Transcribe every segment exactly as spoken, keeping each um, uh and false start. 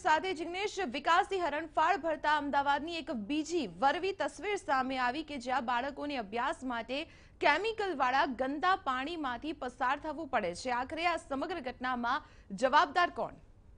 સાથે જિગ્નેશ, વિકાસથી હરણફાળ ભરતા અમદાવાદની એક બીજી વરવી તસવીર સામે આવી કે જ્યાં બાળકોને અભ્યાસ માટે કેમિકલ વાળા ગંદા પાણીમાંથી પસાર થવું પડે છે। આખરે આ સમગ્ર ઘટનામાં જવાબદાર કોણ?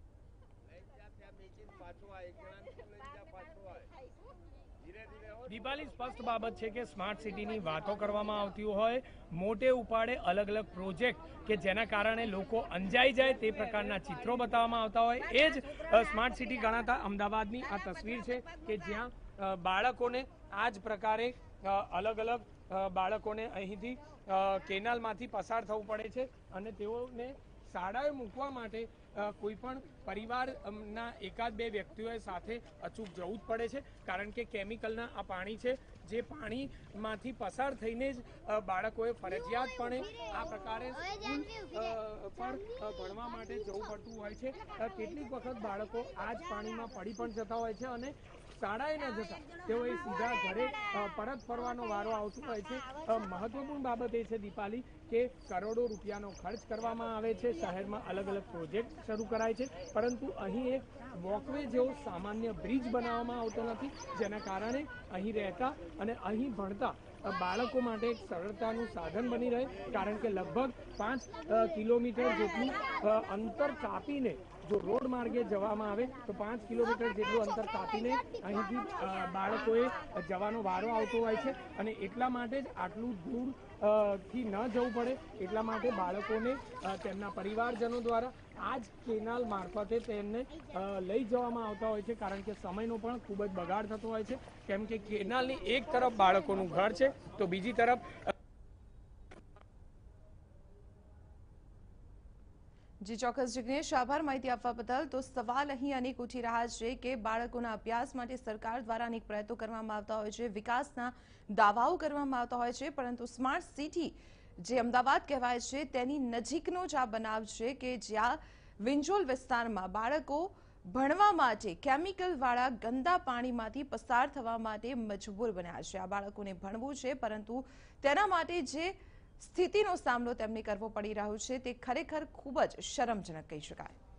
દીપાલી, સ્પષ્ટ બાબત છે કે સ્માર્ટ સિટીની વાતો કરવામાં આવતી હોય, મોટે ઉપાડે અલગ અલગ પ્રોજેક્ટ કે જેના કારણે લોકો અંજાઈ જાય તે પ્રકારના ચિત્રો બતાવવામાં આવતા હોય, એ જ સ્માર્ટ સિટી ગણાતા અમદાવાદની આ તસવીર છે કે જ્યાં બાળકોને આ જ પ્રકારે અલગ અલગ બાળકોને અહીંથી કેનાલમાંથી પસાર થવું પડે છે અને તેઓને શાળાએ મૂકવા માટે કોઈ પણ પરિવારના એકાદ બે વ્યક્તિઓએ સાથે અચૂક જવું જ પડે છે, કારણ કે કેમિકલના આ પાણી છે જે પાણીમાંથી પસાર થઈને જ બાળકોએ ફરજિયાતપણે આ પ્રકારે સ્કૂલ પર ભણવા માટે જવું પડતું હોય છે। કેટલીક વખત બાળકો આ જ પાણીમાં પડી પણ જતા હોય છે અને શાળાએ ન જતા તેઓએ સીધા ઘરે પરત ફરવાનો વારો આવતો હોય છે। મહત્વપૂર્ણ બાબત એ છે દીપાલી કે કરોડો રૂપિયાનો ખર્ચ કરવામાં આવે છે, શહેરમાં અલગ અલગ પ્રોજેક્ટ શરૂ કરાય છે, પરંતુ અહીં એક વોકવે જેવો સામાન્ય બ્રિજ બનાવવામાં આવતો નથી, જેના કારણે અહીં રહેતા અને અહીં ભણતા બાળકો માટે એક સરળતાનું સાધન બની રહે, કારણ કે લગભગ પાંચ કિલોમીટર જેટલું અંતર કાપીને જો રોડ માર્ગે જવામાં આવે તો પાંચ કિલોમીટર જેટલું અંતર કાપીને અહીંથી બાળકોએ જવાનો વારો આવતો હોય છે અને એટલા માટે જ આટલું દૂર થી ન જવું પડે એટલા માટે બાળકોને તેમના પરિવારજનો દ્વારા આ જ કેનાલ મારફતે તેમને લઈ જવામાં આવતા હોય છે, કારણ કે સમયનો પણ ખૂબ જ બગાડ થતો હોય છે, કેમ કે કેનાલની એક તરફ બાળકોનું ઘર છે તો બીજી તરફ જી ચોક્કસ જિગ્નેશ, આભાર માહિતી આપવા બદલ। તો સવાલ અહીં અનેક ઉઠી રહ્યા છે કે બાળકોના અભ્યાસ માટે સરકાર દ્વારા અનેક પ્રયત્નો કરવામાં આવતા હોય છે, વિકાસના દાવાઓ કરવામાં આવતા હોય છે, પરંતુ સ્માર્ટ સિટી જે અમદાવાદ કહેવાય છે તેની નજીકનો જ આ બનાવ છે કે જ્યાં વિંજોલ વિસ્તારમાં બાળકો ભણવા માટે કેમિકલ વાળા ગંદા પાણીમાંથી પસાર થવા માટે મજબૂર બન્યા છે। આ બાળકોને ભણવું છે, પરંતુ તેના માટે જે સ્થિતિનો સામનો તેમને કરવો પડી રહ્યો છે તે ખરેખર ખૂબ જ શરમજનક કહી શકાય।